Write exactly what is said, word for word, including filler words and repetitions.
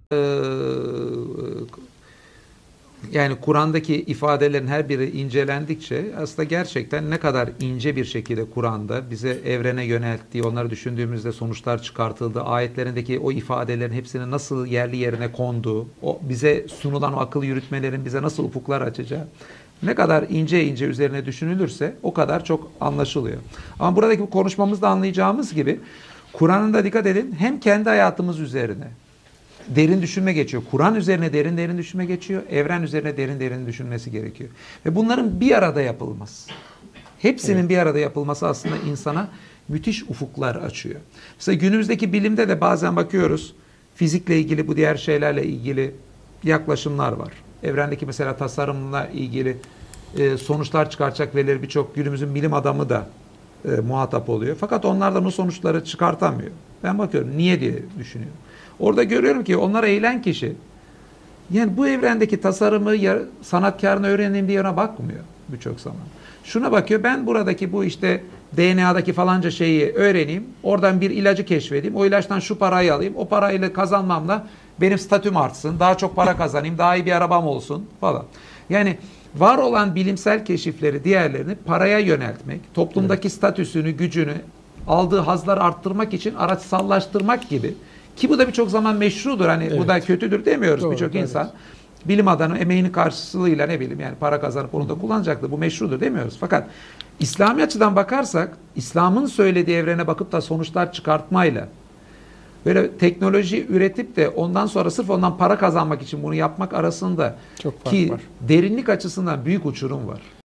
Ee, yani Kur'an'daki ifadelerin her biri incelendikçe aslında gerçekten ne kadar ince bir şekilde Kur'an'da bize evrene yönelttiği, onları düşündüğümüzde sonuçlar çıkartıldı, ayetlerindeki o ifadelerin hepsinin nasıl yerli yerine konduğu, o bize sunulan o akıl yürütmelerin bize nasıl ufuklar açacağı, ne kadar ince ince üzerine düşünülürse o kadar çok anlaşılıyor. Ama buradaki bu konuşmamızda anlayacağımız gibi Kur'an'ın da dikkat edin hem kendi hayatımız üzerine derin düşünme geçiyor. Kur'an üzerine derin derin düşünme geçiyor. Evren üzerine derin derin düşünmesi gerekiyor. Ve bunların bir arada yapılması. Hepsinin evet. bir arada yapılması aslında insana müthiş ufuklar açıyor. Mesela günümüzdeki bilimde de bazen bakıyoruz. Fizikle ilgili, bu diğer şeylerle ilgili yaklaşımlar var. Evrendeki mesela tasarımla ilgili e, sonuçlar çıkartacak verileri birçok günümüzün bilim adamı da e, muhatap oluyor. Fakat onlardan o sonuçları çıkartamıyor. Ben bakıyorum niye diye düşünüyorum. Orada görüyorum ki onlara eğilen kişi yani bu evrendeki tasarımı sanatkarını öğreneyim diye ona bakmıyor birçok zaman. Şuna bakıyor, ben buradaki bu işte D N A'daki falanca şeyi öğreneyim, oradan bir ilacı keşfedeyim, o ilaçtan şu parayı alayım, o parayla kazanmamla benim statüm artsın, daha çok para kazanayım, daha iyi bir arabam olsun falan. Yani var olan bilimsel keşifleri, diğerlerini paraya yöneltmek, toplumdaki evet. statüsünü, gücünü, aldığı hazları arttırmak için araçsallaştırmak gibi. Ki bu da birçok zaman meşrudur. Hani evet. bu da kötüdür demiyoruz. Birçok insan evet. bilim adamı emeğinin karşılığıyla ne bileyim yani para kazanıp onu da kullanacaktır. Bu meşrudur demiyoruz. Fakat İslami açıdan bakarsak İslam'ın söylediği evrene bakıp da sonuçlar çıkartmayla böyle teknoloji üretip de ondan sonra sırf ondan para kazanmak için bunu yapmak arasında çok fark ki var. Derinlik açısından büyük uçurum var.